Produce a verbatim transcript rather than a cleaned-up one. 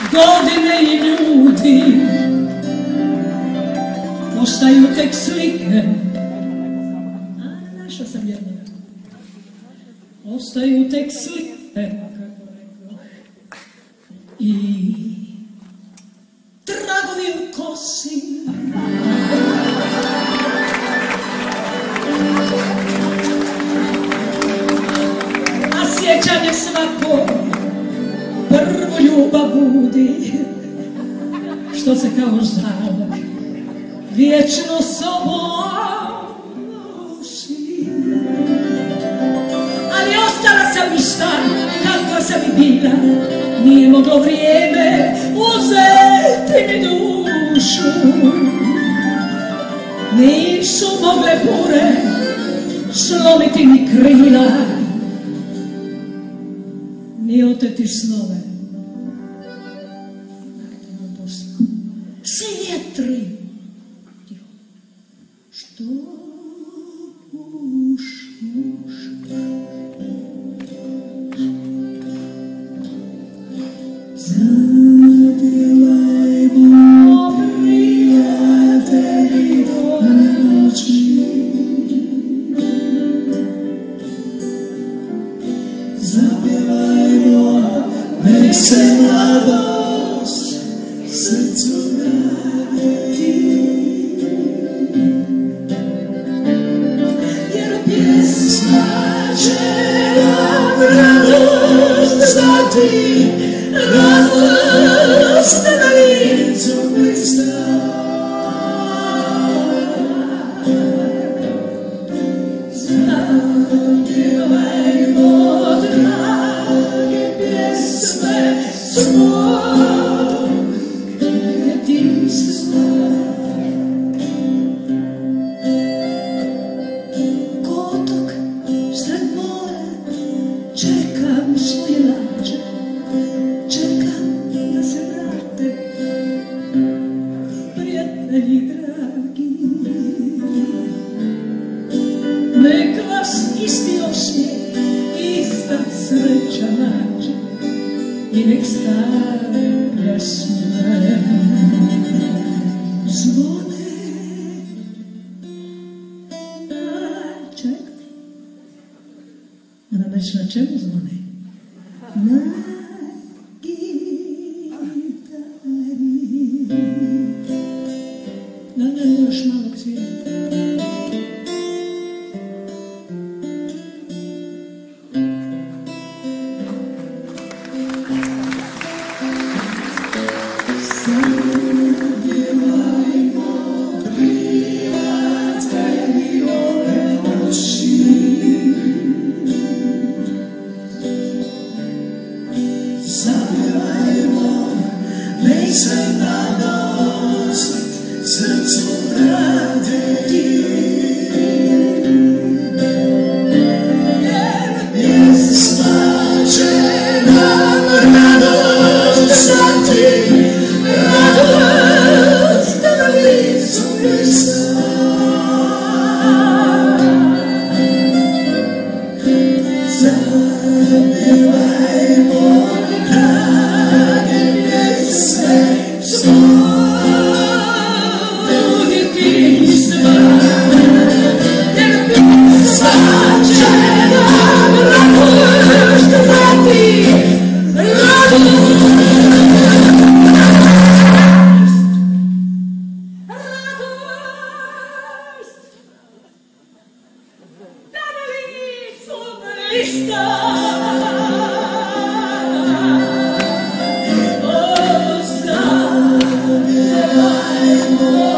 godine i ljudi ostaju tek slike. A, našla sam jednoga. Ostaju tek slike i tragovi u kosi. A sjećanje svako prvu ljubav budi, što se kao žalog vječno sobom nosi. Ali ostala sam ista kakva sam i bila, nije moglo vrijeme uzeti mi dušu. Nisu mogle bure slomiti mi krila, ni oteti snove. Svi vjetri što pušu, zapjevajmo prijatelji do noći, zapjevajmo nek se mladost srcu vrati, jer pjesma će nam radost dati, radost na licu blista. Zapjevajmo drage pjesme svog djetinjstva. Kotok sred mora čekam svoje lađe, čekam da se vrate prijatelji dragi. Nek vas isti osmijeh, ista sreća nađe i nek stare pjesme zvone. A čekaj, da nam reći na čemu zvone? Na gitari. Da nam još malo cvijeta. Oh,